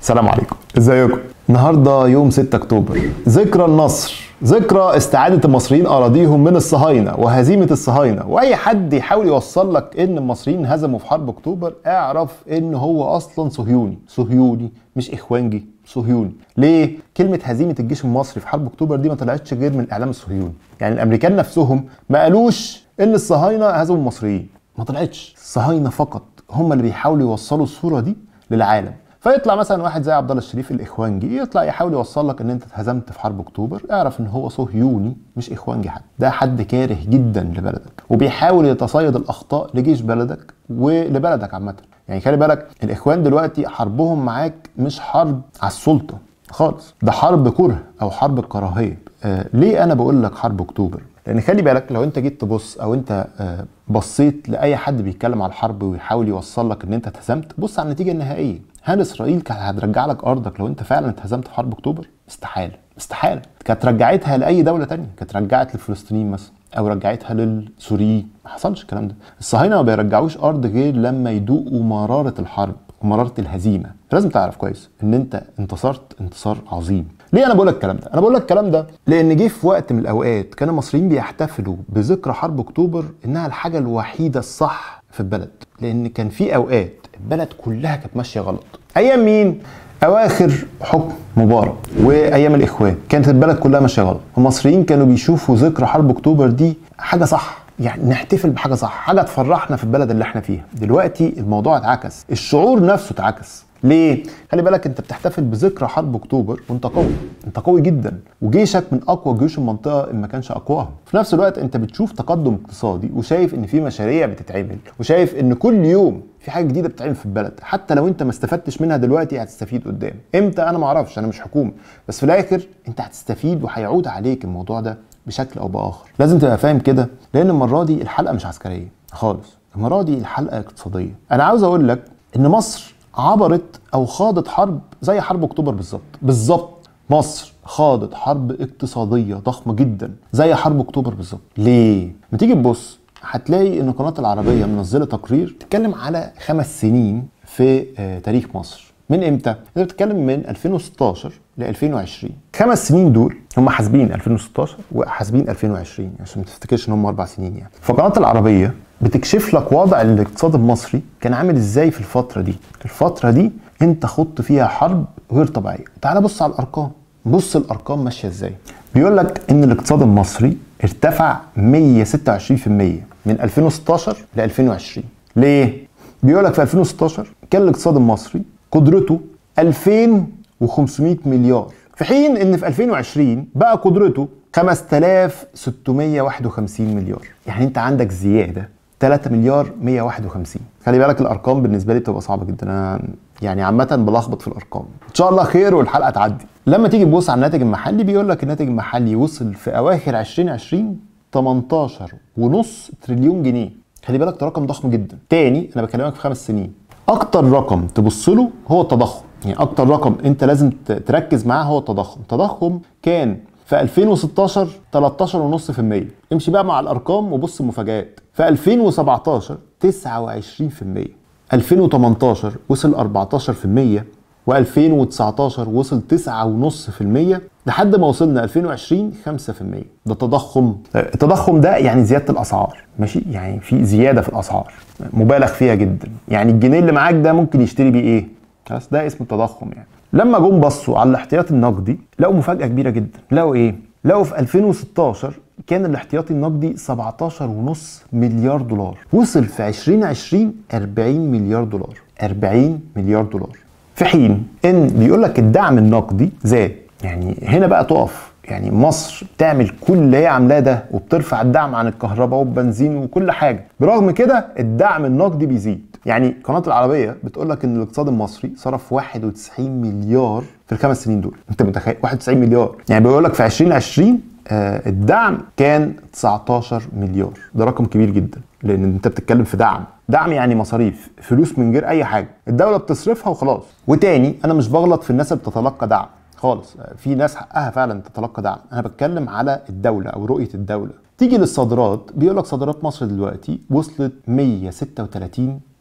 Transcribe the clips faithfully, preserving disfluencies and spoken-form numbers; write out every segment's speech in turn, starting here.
السلام عليكم، ازيكم؟ النهارده يوم ستة اكتوبر، ذكرى النصر، ذكرى استعادة المصريين أراضيهم من الصهاينة وهزيمة الصهاينة. وأي حد يحاول يوصل لك إن المصريين هزموا في حرب أكتوبر اعرف إن هو أصلا صهيوني، صهيوني مش إخوانجي، صهيوني. ليه؟ كلمة هزيمة الجيش المصري في حرب أكتوبر دي ما طلعتش غير من الإعلام الصهيوني، يعني الأمريكان نفسهم ما قالوش إن الصهاينة هزموا المصريين، ما طلعتش. الصهاينة فقط هم اللي بيحاولوا يوصلوا الصورة دي للعالم. فيطلع مثلا واحد زي عبد الله الشريف الاخوانجي يطلع يحاول يوصل لك ان انت اتهزمت في حرب اكتوبر، اعرف ان هو صهيوني مش اخوانجي. حد ده حد كاره جدا لبلدك وبيحاول يتصيد الاخطاء لجيش بلدك ولبلدك عامه. يعني خلي بالك الاخوان دلوقتي حربهم معاك مش حرب على السلطه خالص، ده حرب كره او حرب كراهيه. آه ليه انا بقول لك حرب اكتوبر؟ لان خلي بالك لو انت جيت تبص او انت آه بصيت لاي حد بيتكلم على الحرب ويحاول يوصل لك ان انت اتهزمت، بص على النتيجه النهائيه. هل اسرائيل كانت هترجع لك ارضك لو انت فعلا اتهزمت في حرب اكتوبر؟ استحاله، استحاله. كانت رجعتها لاي دوله ثانيه، كانت رجعت للفلسطينيين مثلا او رجعتها للسوريين. ما حصلش الكلام ده. الصهاينه ما بيرجعوش ارض غير لما يدوقوا مراره الحرب ومراره الهزيمه. لازم تعرف كويس ان انت انتصرت انتصار عظيم. ليه انا بقول لك الكلام ده؟ انا بقول لك الكلام ده لان جه في وقت من الاوقات كان المصريين بيحتفلوا بذكرى حرب اكتوبر انها الحاجه الوحيده الصح في البلد، لان كان في اوقات البلد كلها كانت ماشيه غلط. ايام مين؟ اواخر حكم مبارك وايام الاخوان كانت البلد كلها ماشيه غلط. المصريين كانوا بيشوفوا ذكرى حرب اكتوبر دي حاجه صح، يعني نحتفل بحاجه صح، حاجه تفرحنا في البلد اللي احنا فيها. دلوقتي الموضوع اتعكس، الشعور نفسه اتعكس. ليه؟ خلي بالك انت بتحتفل بذكرى حرب اكتوبر وانت قوي، انت قوي جدا وجيشك من اقوى جيوش المنطقه ان ما كانش اقواها. في نفس الوقت انت بتشوف تقدم اقتصادي وشايف ان في مشاريع بتتعمل وشايف ان كل يوم في حاجه جديده بتتعمل في البلد، حتى لو انت ما استفدتش منها دلوقتي هتستفيد قدام. امتى؟ انا ما اعرفش، انا مش حكومه، بس في الاخر انت هتستفيد وهيعود عليك الموضوع ده بشكل او باخر. لازم تبقى فاهم كده، لان المره دي الحلقه مش عسكريه خالص، المره دي الحلقه اقتصاديه. انا عاوز اقول لك ان مصر عبرت او خاضت حرب زي حرب اكتوبر بالظبط بالظبط. مصر خاضت حرب اقتصاديه ضخمه جدا زي حرب اكتوبر بالظبط. ليه؟ ما تيجي تبص هتلاقي ان قناه العربيه منزله تقرير بتتكلم على خمس سنين في تاريخ مصر. من امتى؟ انت بتتكلم من ألفين وستاشر ل ألفين وعشرين. خمس سنين دول هم حاسبين ألفين وستاشر وحاسبين ألفين وعشرين عشان ما تفتكرش ان هم اربع سنين يعني. فقناه العربيه بتكشف لك وضع الاقتصاد المصري كان عامل ازاي في الفتره دي. الفتره دي انت خضت فيها حرب غير طبيعيه. تعال بص على الارقام، بص الارقام ماشيه ازاي. بيقول لك ان الاقتصاد المصري ارتفع مية وستة وعشرين في المية من ألفين وستاشر ل ألفين وعشرين. ليه؟ بيقول لك في ألفين وستاشر كان الاقتصاد المصري قدرته ألفين وخمسمية مليار، في حين ان في ألفين وعشرين بقى قدرته خمسة آلاف وستمية وواحد وخمسين مليار. يعني انت عندك زياده ثلاثة مليار مية وواحد وخمسين. خلي بالك الارقام بالنسبه لي بتبقى صعبه جدا، انا يعني عامه بلخبط في الارقام. ان شاء الله خير والحلقه تعدي. لما تيجي تبص على الناتج المحلي بيقول لك الناتج المحلي وصل في اواخر ألفين وعشرين تمنتاشر ونص تريليون جنيه. خلي بالك ده رقم ضخم جدا. تاني انا بكلمك في خمس سنين. اكتر رقم تبص له هو التضخم، يعني اكتر رقم انت لازم تركز معاه هو التضخم. التضخم كان في ألفين وستاشر تلتاشر فاصلة خمسة بالمية. امشي بقى مع الارقام وبص المفاجآت. في ألفين وسبعتاشر تسعة وعشرين في المية، ألفين وتمنتاشر وصل أربعتاشر في المية، وألفين وتسعتاشر وصل تسعة فاصلة خمسة بالمية، لحد ما وصلنا ألفين وعشرين خمسة في المية. ده تضخم. التضخم ده يعني زياده الاسعار، ماشي؟ يعني في زياده في الاسعار مبالغ فيها جدا. يعني الجنيه اللي معاك ده ممكن يشتري بيه ايه؟ خلاص ده اسمه التضخم. يعني لما جم بصوا على الاحتياطي النقدي لقوا مفاجاه كبيره جدا. لقوا ايه؟ لقوا في ألفين وستاشر كان الاحتياطي النقدي سبعتاشر فاصلة خمسة مليار دولار، وصل في ألفين وعشرين أربعين مليار دولار. أربعين مليار دولار، في حين ان بيقول لك الدعم النقدي زاد. يعني هنا بقى تقف، يعني مصر بتعمل كل اللي هي عاملاه ده وبترفع الدعم عن الكهرباء والبنزين وكل حاجه، برغم كده الدعم النقدي بيزيد. يعني قناه العربيه بتقول لك ان الاقتصاد المصري صرف واحد وتسعين مليار في الخمس سنين دول. انت متخيل؟ واحد وتسعين مليار. يعني بيقول لك في ألفين وعشرين آه الدعم كان تسعتاشر مليار. ده رقم كبير جدا، لان انت بتتكلم في دعم دعم يعني مصاريف، فلوس من غير اي حاجه الدوله بتصرفها وخلاص. وتاني انا مش بغلط في الناس اللي بتتلقى دعم خالص، في ناس حقها فعلا تتلقى دعم، انا بتكلم على الدوله او رؤيه الدوله. تيجي للصادرات، بيقول لك صادرات مصر دلوقتي وصلت مية وستة وتلاتين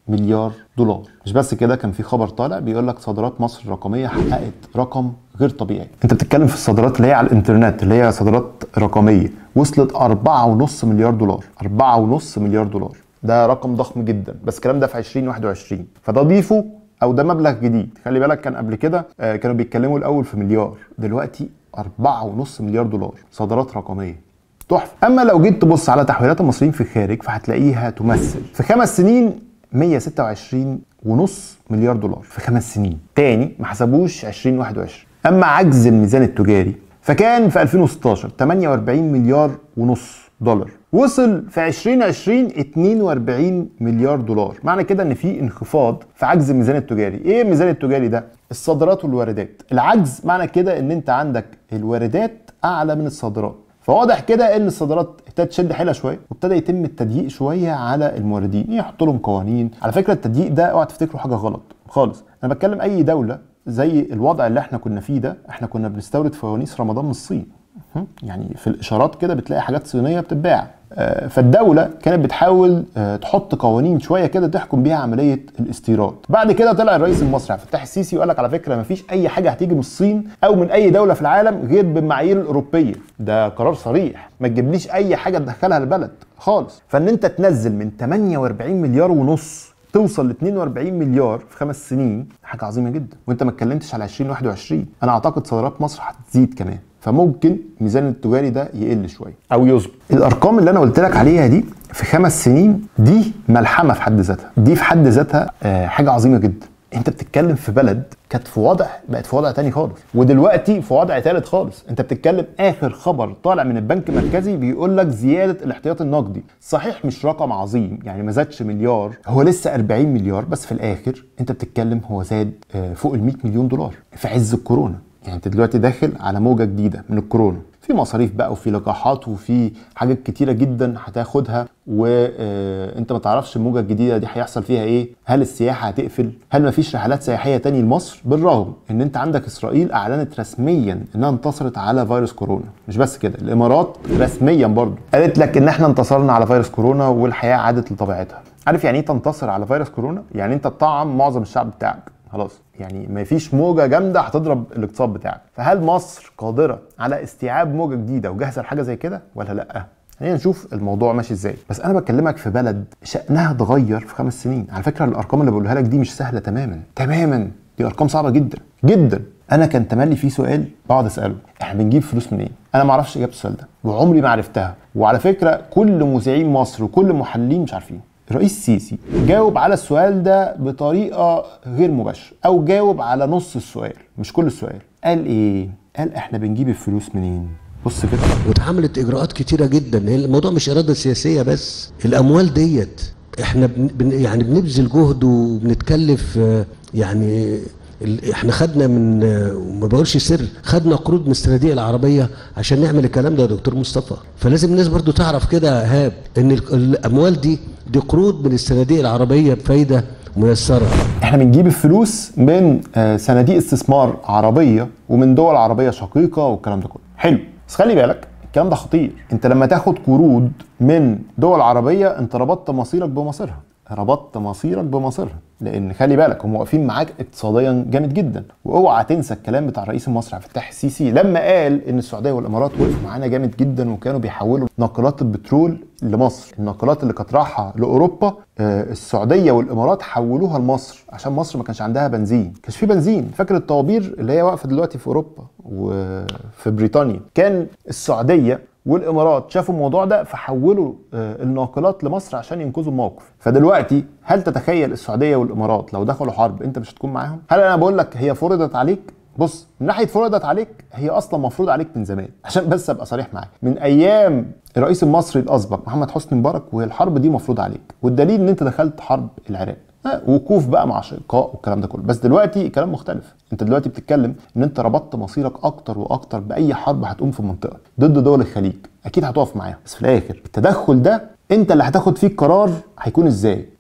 مليار دولار. مش بس كده، كان في خبر طالع بيقول لك صادرات مصر الرقميه حققت رقم غير طبيعي. انت بتتكلم في الصادرات اللي هي على الانترنت اللي هي صادرات رقميه وصلت أربعة ونص مليار دولار. أربعة ونص مليار دولار ده رقم ضخم جدا، بس الكلام ده في ألفين وواحد وعشرين، فده ضيفه او ده مبلغ جديد. خلي بالك كان قبل كده كانوا بيتكلموا الاول في مليار، دلوقتي أربعة ونص مليار دولار صادرات رقميه. تحفه. اما لو جيت تبص على تحويلات المصريين في الخارج فهتلاقيها تمثل في خمس سنين مية وستة وعشرين ونص مليار دولار في خمس سنين. تاني ما حسبوش ألفين وواحد وعشرين. اما عجز الميزان التجاري فكان في ألفين وستاشر ثمانية وأربعين مليار ونص دولار، وصل في ألفين وعشرين اتنين وأربعين مليار دولار. معنى كده ان في انخفاض في عجز الميزان التجاري. ايه الميزان التجاري ده؟ الصادرات والواردات. العجز معنى كده ان انت عندك الواردات اعلى من الصادرات، فواضح كده ان الصادرات ابتدت تشد حيلها شويه وابتدى يتم التضييق شويه على الموردين، يحطوا لهم قوانين. على فكره التضييق ده اوعى تفتكروا حاجه غلط خالص. انا بتكلم اي دوله زي الوضع اللي احنا كنا فيه ده، احنا كنا بنستورد فوانيس رمضان من الصين، يعني في الاشارات كده بتلاقي حاجات صينيه بتتباع. فالدوله كانت بتحاول تحط قوانين شويه كده تحكم بيها عمليه الاستيراد. بعد كده طلع الرئيس المصري عبد الفتاح السيسي وقال لك على فكره مفيش اي حاجه هتيجي من الصين او من اي دوله في العالم غير بالمعايير الاوروبيه. ده قرار صريح، ما تجيبليش اي حاجه تدخلها البلد خالص. فان انت تنزل من ثمانية وأربعين مليار ونص توصل ل اتنين وأربعين مليار في خمس سنين حاجه عظيمه جدا. وانت ما اتكلمتش على ألفين وواحد وعشرين. انا اعتقد صادرات مصر هتزيد كمان، فممكن الميزان التجاري ده يقل شويه او يظبط. الارقام اللي انا قلت لك عليها دي في خمس سنين دي ملحمه في حد ذاتها، دي في حد ذاتها آه حاجه عظيمه جدا. انت بتتكلم في بلد كانت في وضع بقت في وضع تاني خالص، ودلوقتي في وضع ثالث خالص. انت بتتكلم اخر خبر طالع من البنك المركزي بيقول لك زياده الاحتياطي النقدي، صحيح مش رقم عظيم يعني ما زادش مليار، هو لسه أربعين مليار، بس في الاخر انت بتتكلم هو زاد آه فوق ال مية مليون دولار في عز الكورونا. يعني انت دلوقتي داخل على موجه جديده من الكورونا، في مصاريف بقى وفي لقاحات وفي حاجات كتيره جدا هتاخدها، وانت ما تعرفش الموجه الجديده دي هيحصل فيها ايه. هل السياحه هتقفل؟ هل ما فيش رحلات سياحيه تاني لمصر؟ بالرغم ان انت عندك اسرائيل اعلنت رسميا انها انتصرت على فيروس كورونا. مش بس كده، الامارات رسميا برضو قالت لك ان احنا انتصرنا على فيروس كورونا والحياه عادت لطبيعتها. عارف يعني ايه تنتصر على فيروس كورونا؟ يعني انت تطعم معظم الشعب بتاعك خلاص، يعني ما فيش موجه جامده هتضرب الاقتصاد بتاعك. فهل مصر قادره على استيعاب موجه جديده وجاهزه لحاجه زي كده ولا لا؟ خلينا نشوف الموضوع ماشي ازاي. بس انا بكلمك في بلد شأنها اتغير في خمس سنين. على فكره الارقام اللي بقولها لك دي مش سهله تماما تماما، دي ارقام صعبه جدا جدا. انا كان تملي في سؤال بقعد اساله، احنا بنجيب فلوس منين؟ انا ما اعرفش اجابه السؤال ده وعمري ما عرفتها، وعلى فكره كل مذيعين مصر وكل محللين مش عارفين. الرئيس السيسي جاوب على السؤال ده بطريقه غير مباشره، او جاوب على نص السؤال مش كل السؤال. قال ايه؟ قال احنا بنجيب الفلوس منين؟ بص كده. واتعملت اجراءات كتيره جدا. الموضوع مش اراده سياسيه بس، الاموال ديت احنا بن يعني بنبذل جهد وبنتكلف. يعني احنا خدنا من، ما بقولش سر، خدنا قروض من الصناديق العربيه عشان نعمل الكلام ده يا دكتور مصطفى. فلازم الناس برضو تعرف كده يا هاب ان الاموال دي دي قروض من الصناديق العربيه بفايده ميسره. احنا بنجيب الفلوس من صناديق استثمار عربيه ومن دول عربيه شقيقه والكلام ده كله. حلو، بس خلي بالك الكلام ده خطير. انت لما تاخد قروض من دول عربيه انت ربطت مصيرك بمصيرها، ربطت مصيرك بمصيرها، لان خلي بالك هم واقفين معاك اقتصاديا جامد جدا. واوعى تنسى الكلام بتاع الرئيس المصري عبد الفتاح السيسي لما قال ان السعوديه والامارات وقفوا معانا جامد جدا وكانوا بيحولوا ناقلات البترول لمصر. الناقلات اللي كانت رايحه لاوروبا السعوديه والامارات حولوها لمصر عشان مصر ما كانش عندها بنزين، ما كانش في بنزين. فاكر الطوابير اللي هي واقفه دلوقتي في اوروبا وفي بريطانيا؟ كان السعوديه والامارات شافوا الموضوع ده فحولوا الناقلات لمصر عشان ينقذوا الموقف. فدلوقتي هل تتخيل السعوديه والامارات لو دخلوا حرب انت مش هتكون معاهم؟ هل انا بقول لك هي فرضت عليك؟ بص، من ناحيه فرضت عليك هي اصلا مفروض عليك من زمان، عشان بس ابقى صريح معاك، من ايام الرئيس المصري الاسبق محمد حسني مبارك وهي الحرب دي مفروض عليك. والدليل ان انت دخلت حرب العراق، وقوف بقى مع اشقاء والكلام ده كله. بس دلوقتي الكلام مختلف. انت دلوقتي بتتكلم ان انت ربطت مصيرك اكتر واكتر باي حرب هتقوم في المنطقه ضد دول الخليج، اكيد هتقف معاهم. بس في الاخر التدخل ده انت اللي هتاخد فيه القرار هيكون ازاي.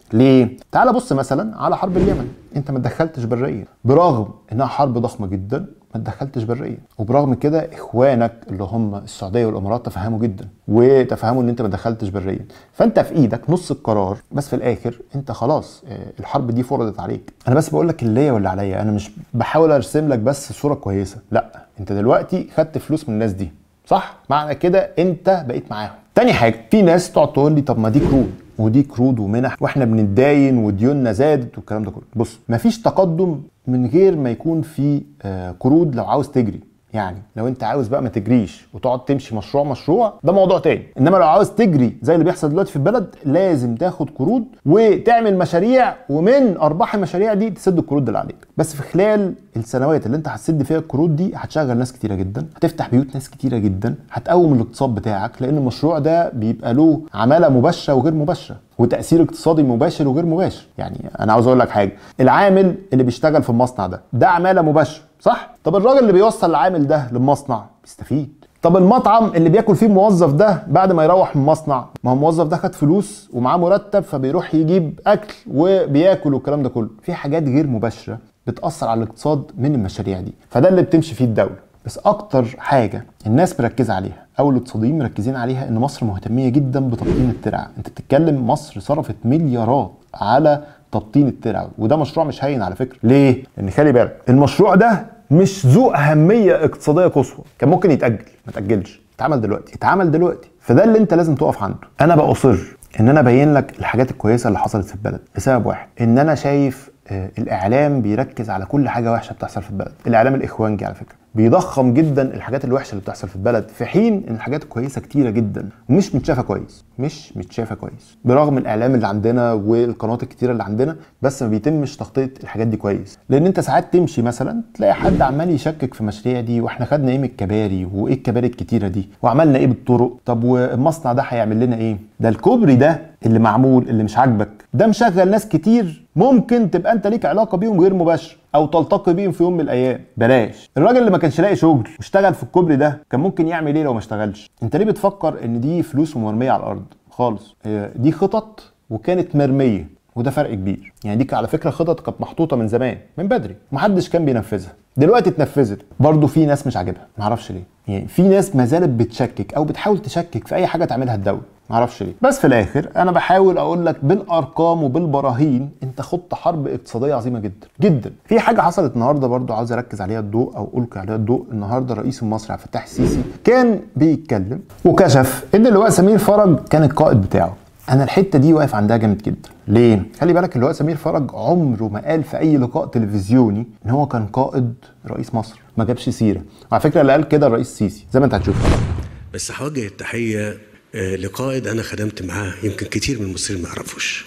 ليه؟ تعال بص مثلا على حرب اليمن، انت ما اتدخلتش بريا برغم انها حرب ضخمه جدا، ما اتدخلتش بريا، وبرغم كده اخوانك اللي هم السعوديه والامارات تفهموا جدا وتفهموا ان انت ما اتدخلتش بريا. فانت في ايدك نص القرار، بس في الاخر انت خلاص الحرب دي فرضت عليك. انا بس بقول لك اللي ليا واللي عليا، انا مش بحاول ارسم لك بس صوره كويسه، لا، انت دلوقتي خدت فلوس من الناس دي صح؟ معنى كده انت بقيت معاهم. تاني حاجه، في ناس تقعد تقول لي طب ما دي قروض ودي قروض ومنح واحنا بنتداين وديوننا زادت والكلام ده كله. بص، مفيش تقدم من غير ما يكون في قروض. لو عاوز تجري، يعني لو انت عاوز بقى ما تجريش وتقعد تمشي مشروع مشروع، ده موضوع تاني. انما لو عاوز تجري زي اللي بيحصل دلوقتي في البلد، لازم تاخد قروض وتعمل مشاريع، ومن ارباح المشاريع دي تسد القروض اللي عليك. بس في خلال السنوات اللي انت هتسد فيها القروض دي، هتشغل ناس كتيره جدا، هتفتح بيوت ناس كتيره جدا، هتقوم الاقتصاد بتاعك، لان المشروع ده بيبقى له عماله مباشره وغير مباشره، وتاثير اقتصادي مباشر وغير مباشر. يعني انا عاوز اقول لك حاجه، العامل اللي بيشتغل في المصنع ده ده عماله مباشره صح؟ طب الراجل اللي بيوصل العامل ده للمصنع بيستفيد. طب المطعم اللي بياكل فيه الموظف ده بعد ما يروح من المصنع، ما هو الموظف ده خد فلوس ومعاه مرتب، فبيروح يجيب اكل وبياكل والكلام ده كله. في حاجات غير مباشره بتاثر على الاقتصاد من المشاريع دي، فده اللي بتمشي فيه الدوله. بس اكتر حاجه الناس مركزه عليها او الاقتصاديين مركزين عليها، ان مصر مهتميه جدا بتبطين الترع. انت بتتكلم مصر صرفت مليارات على تبطين الترع، وده مشروع مش هين على فكره. ليه؟ لان خلي بالك المشروع ده مش ذو اهميه اقتصاديه قصوى، كان ممكن يتاجل، ما تاجلش، اتعمل دلوقتي، اتعمل دلوقتي. فده اللي انت لازم تقف عنده. انا بأصر ان انا ابين لك الحاجات الكويسه اللي حصلت في البلد لسبب واحد، ان انا شايف آه الاعلام بيركز على كل حاجه وحشه بتحصل في البلد. الاعلام الاخوانجي على فكره بيضخم جدا الحاجات الوحشه اللي بتحصل في البلد، في حين ان الحاجات الكويسه كتيره جدا ومش متشافه كويس، مش متشافه كويس برغم الاعلام اللي عندنا والقنوات الكتيره اللي عندنا، بس ما بيتمش تغطيه الحاجات دي كويس. لان انت ساعات تمشي مثلا تلاقي حد عمال يشكك في المشاريع دي، واحنا خدنا ايه من الكباري، وايه الكباري الكتيره دي، وعملنا ايه بالطرق، طب والمصنع ده هيعمل لنا ايه؟ ده الكوبري ده اللي معمول اللي مش عاجبك ده مشغل ناس كتير، ممكن تبقى انت ليك علاقه بيهم غير مباشره او تلتقي بيهم في يوم من الايام. بلاش الراجل اللي ما كانش لاقي شغل واشتغل في الكوبري ده، كان ممكن يعمل ايه لو ما اشتغلش؟ انت ليه بتفكر ان دي فلوس مرميه على الارض؟ خالص، دي خطط وكانت مرميه، وده فرق كبير. يعني دي على فكره خطط كانت محطوطه من زمان من بدري، محدش كان بينفذها، دلوقتي اتنفذت. برضو في ناس مش عاجبها، معرفش ليه. يعني في ناس ما زالت بتشكك او بتحاول تشكك في اي حاجه تعملها الدوله، معرفش ليه. بس في الاخر انا بحاول اقول لك بالارقام وبالبراهين، انت خضت حرب اقتصاديه عظيمه جدا جدا. في حاجه حصلت النهارده برضو عاوز اركز عليها الضوء او القي عليها الضوء. النهارده الرئيس المصري عبد الفتاح السيسي كان بيتكلم وكشف ان اللواء سمير فرج كان القائد بتاعه. انا الحته دي واقف عندها جامد جدا. ليه؟ خلي بالك اللواء سمير فرج عمره ما قال في اي لقاء تلفزيوني ان هو كان قائد رئيس مصر، ما جابش سيره. وعلى فكره اللي قال كده الرئيس السيسي زي ما انت هتشوف. بس هوجه التحيه لقائد انا خدمت معاه، يمكن كتير من المصريين ما يعرفوش،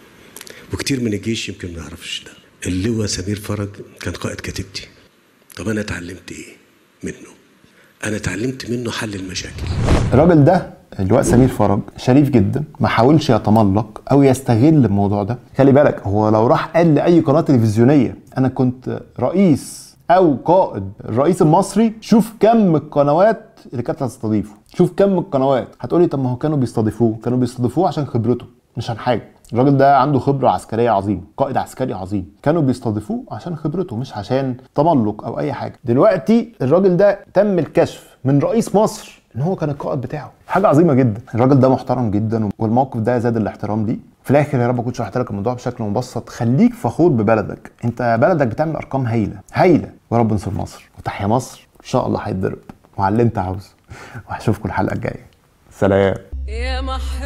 وكتير من الجيش يمكن ما يعرفش ده. اللواء سمير فرج كان قائد كتيبتي. طب انا اتعلمت ايه منه؟ انا اتعلمت منه حل المشاكل. الراجل ده اللواء سمير فرج شريف جدا، ما حاولش يتملق او يستغل الموضوع ده. خلي بالك هو لو راح قال لاي قناه تلفزيونيه انا كنت رئيس او قائد الرئيس المصري، شوف كم القنوات اللي كانت هتستضيفه، شوف كم القنوات. هتقولي طب ما هو كانوا بيستضيفوه، كانوا بيستضيفوه عشان خبرته مش عن حاجه. الراجل ده عنده خبره عسكريه عظيمه، قائد عسكري عظيم، كانوا بيستضيفوه عشان خبرته مش عشان تملق او اي حاجه. دلوقتي الراجل ده تم الكشف من رئيس مصر ان هو كان القائد بتاعه، حاجه عظيمه جدا. الراجل ده محترم جدا، والموقف ده زاد الاحترام ليه. في الاخر يا رب اكون شرحت لك الموضوع بشكل مبسط. خليك فخور ببلدك، انت بلدك بتعمل ارقام هايله هايله، ورب انصر مصر وتحيا مصر. ان شاء الله هيتضرب وعلى اللي انت عاوزه، وهشوفكم الحلقه الجايه. سلام. يا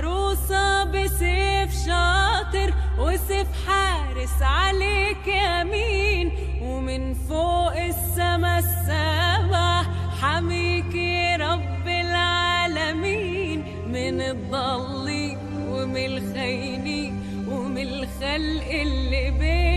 محروسة بسيف شاطر وسيف حارس عليك يمين، ومن فوق السما السبع حميكي رب العالمين، من الضالين ومن الخاينين ومن الخلق اللي بين